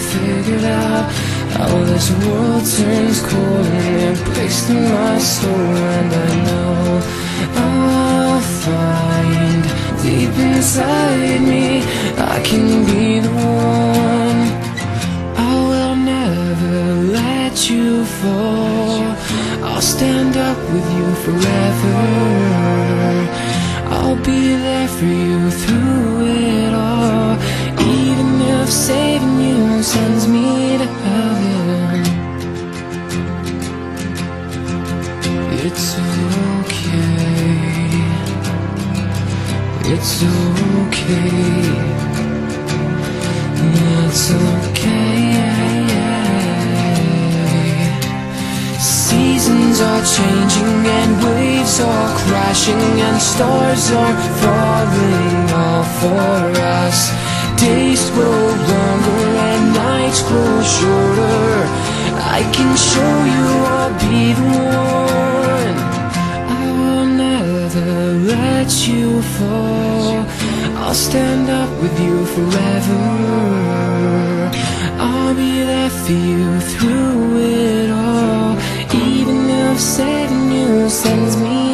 figured out how this world turns cold and it breaks through my soul. And I know I'll find deep inside me I can be the one. I will never let you fall. I'll stand up with you forever. I'll be there for you through it all, even if saving you sends me to heaven. It's okay. It's okay. It's okay. Seasons are changing and waves are crashing and stars are falling all for us. Days grow longer and nights grow shorter. I can show you I'll be the one. I will never let you fall. I'll stand up with you forever. I'll be there for you through it all, even if saving you sends me